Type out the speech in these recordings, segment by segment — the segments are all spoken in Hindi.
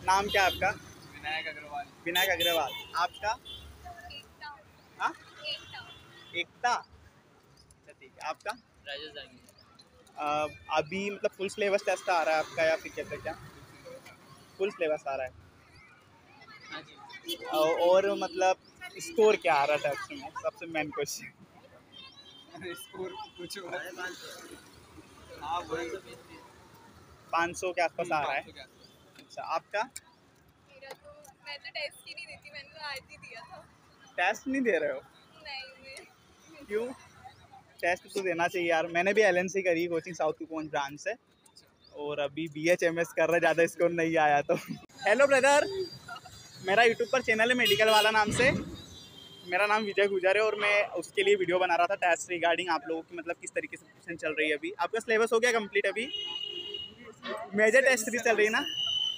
नाम क्या है आपका? विनायक अग्रवाल। विनायक अग्रवाल। आपका? एकता। हाँ, एकता। एकता। अच्छा ठीक है, आपका? राजेश जाएंगे। अभी मतलब फुल सिलेबस टेस्ट आ रहा है आपका या फिर कैसे क्या? फुल सिलेबस आ रहा है। हाँ जी। और मतलब स्कोर क्या आ रहा है टेस्ट में, सबसे मेन क्वेश्चन? स्कोर कुछ हाँ वही 500 के आसपास आ रहा है। अच्छा, आपका? मेरा तो मैं तो टेस्ट ही नहीं देती, मैंने तो आज ही दिया था। टेस्ट नहीं दे रहे हो? नहीं मैं क्यों? टेस्ट तो देना चाहिए यार। मैंने भी LNC करी कोचिंग, साउथ कोच ब्रांच से, और अभी BHMS कर रहा, ज़्यादा स्कोर नहीं आया तो। हेलो ब्रदर, मेरा यूट्यूब पर चैनल है मेडिकल वाला नाम से। मेरा नाम विजय गुजर है और मैं उसके लिए वीडियो बना रहा था टेस्ट रिगार्डिंग आप लोगों की, मतलब किस तरीके से प्रिपरेशन चल रही है अभी। आपका सिलेबस हो गया कंप्लीट अभी? मेजर टेस्ट भी चल रही है ना?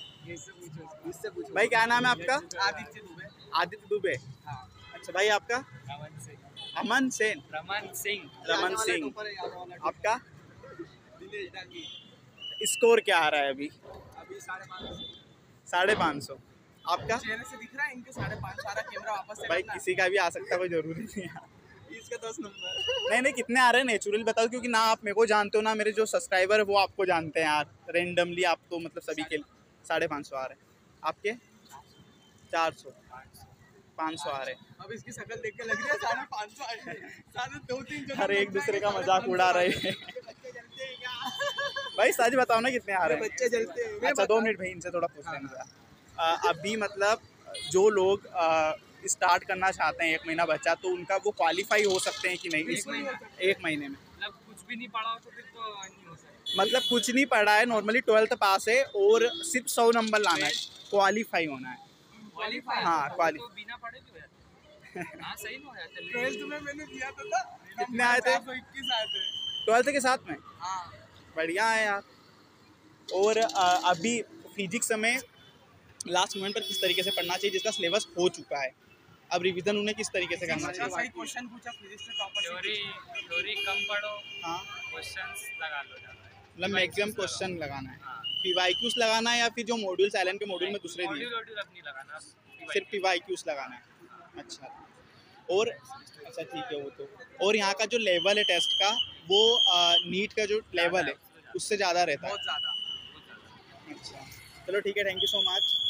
भाई क्या नाम है आपका? आदित्य दुबे। आदित्य दुबे। हाँ। अच्छा भाई, आपका? रमन सिंह। अमन सेन। रमन सिंह। रमन सिंह। आपका? दिनेश डांगी। स्कोर क्या आ रहा है अभी? अभी 550। 550। आपका? चेहरे से दिख रहा है इनके 550। सारा कैमरा वापस से भाई करना है। किसी का भी आ सकता है, कोई जरूरी नहीं है। इसका 10 नंबर। नहीं नहीं, कितने आ रहे हैं नेचुरल बताओ, क्योंकि ना आप मेरे को जानते हो ना मेरे जो सब्सक्राइबर है वो आपको जानते हैं यार। रेंडमली आप तो मतलब सभी के 550 आ रहे हैं। आपके? 400। 500 आ रहे हैं। अब इसकी शक्ल देख के लग रही है 550 आ रहे हैं। सारे 2-3 जन हर एक दूसरे का मजाक उड़ा रहे हैं। बच्चे जलते हैं क्या? भाई सच बताओ ना कितने आ रहे हैं? बच्चे जलते हैं। अच्छा 2 मिनट भाई, इनसे थोड़ा पूछ लेने दो। अभी मतलब जो लोग स्टार्ट करना चाहते हैं, 1 महीना बचा, तो उनका वो क्वालिफाई हो सकते हैं कि नहीं? 1 महीने में मतलब कुछ भी नहीं पढ़ा हो तो फिर तो नहीं हो सकता। मतलब कुछ नहीं पढ़ा है, नॉर्मली 12th पास है और सिर्फ 100 नंबर लाना है, क्वालिफाई होना है। क्वालीफाई? हाँ, तो बिना पढ़े भी हो जाता है। हाँ सही में हो जाता है। 12th में मैंने दिया था। कितने आए थे? 421 आए थे। 12th के साथ में? हाँ। बढ़िया है यार। और अभी फिजिक्स में लास्ट मोमेंट पर किस तरीके से पढ़ना चाहिए, जिसका सिलेबस हो चुका है, अब रिवीजन उन्हें किस तरीके से करना चाहिए? सही क्वेश्चन पूछा फिजिक्स से टॉपर। थ्योरी कम पढ़ो। हाँ, क्वेश्चंस लगा लो ज्यादा। मतलब मैक्सिमम क्वेश्चन लगाना है। हाँ। PYQs लगाना है या फिर जो मॉड्यूल साइलेंट के मॉड्यूल में दूसरे दिए? मॉड्यूल अपनी लगाना, सिर्फ PYQs लगाना है। अच्छा, और अच्छा ठीक है वो तो। और यहाँ का जो लेवल है टेस्ट का, वो नीट का जो लेवल है उससे ज़्यादा रहता है? बहुत ज़्यादा। अच्छा चलो ठीक है, थैंक यू सो मच।